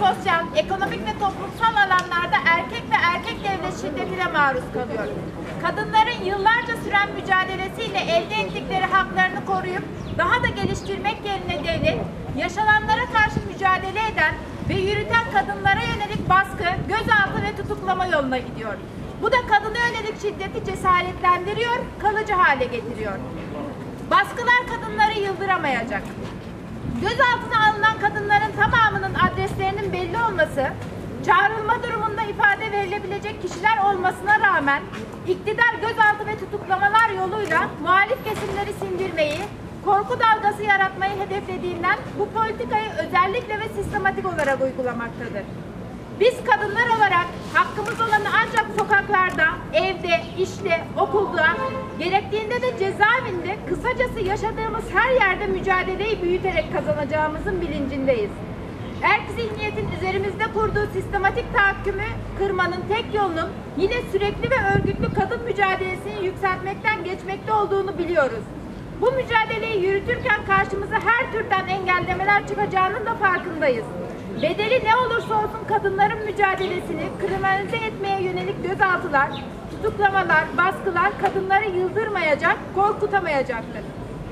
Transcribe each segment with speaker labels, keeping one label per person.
Speaker 1: sosyal, ekonomik ve toplumsal alanlarda erkek ve erkek devlet şiddetine maruz kalıyor. Kadınların yıllarca süren mücadelesiyle elde ettikleri haklarını koruyup daha da geliştirmek yerine devlet, yaşananlara karşı mücadele eden ve yürüten kadınlara yönelik baskı, gözaltı ve tutuklama yoluna gidiyor. Bu da kadına yönelik şiddeti cesaretlendiriyor, kalıcı hale getiriyor. Baskılar kadınları yıldıramayacak. Gözaltına alınan kadınların tamamının adreslerinin belli olması, çağrılma durumunda ifade verilebilecek kişiler olmasına rağmen iktidar gözaltı ve tutuklamalar yoluyla muhalif kesimleri sindirmeyi, korku dalgası yaratmayı hedeflediğinden bu politikayı özellikle ve sistematik olarak uygulamaktadır. Biz kadınlar olarak hakkımız olanı ancak sokaklarda, evde, işte, okulda, gerektiğinde de cezaevinde, kısacası yaşadığımız her yerde mücadeleyi büyüterek kazanacağımızın bilincindeyiz. Erk zihniyetin üzerimizde kurduğu sistematik tahakkümü kırmanın tek yolunun yine sürekli ve örgütlü kadın mücadelesini yükseltmekten geçmekte olduğunu biliyoruz. Bu mücadeleyi yürütürken karşımıza her türden engellemeler çıkacağının da farkındayız. Bedeli ne olursa olsun kadınların mücadelesini kriminalize etmeye yönelik gözaltılar, tutuklamalar, baskılar kadınları yıldırmayacak, korkutamayacaktır.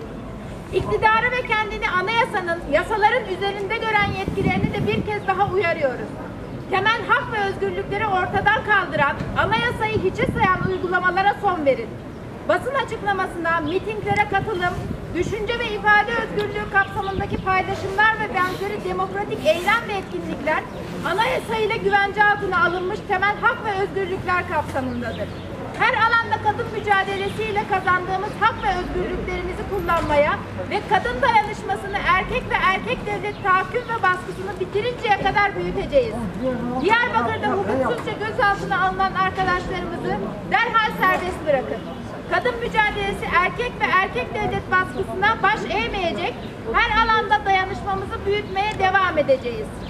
Speaker 1: İktidarı ve kendini anayasanın, yasaların üzerinde gören yetkilerini de bir kez daha uyarıyoruz. Temel hak ve özgürlükleri ortadan kaldıran, anayasayı hiçe sayan uygulamalara son verin. Basın açıklamasına, mitinglere katılım, düşünce ve ifade özgürlüğü kapsamındaki paylaşımlar ve benzeri demokratik eylem ve etkinlikler anayasayla güvence altına alınmış temel hak ve özgürlükler kapsamındadır. Her alanda kadın mücadelesiyle kazandığımız hak ve özgürlüklerimizi kullanmaya ve kadın dayanışmasını erkek ve erkek devlet tahakküm ve baskısını bitirinceye kadar büyüteceğiz. Diyarbakır'da hukuksuzca gözaltına alınan arkadaşlarımızı derhal serbest bırakın. Kadın mücadelesi erkek ve erkek devlet baskısına baş eğmeyecek, her alanda dayanışmamızı büyütmeye devam edeceğiz.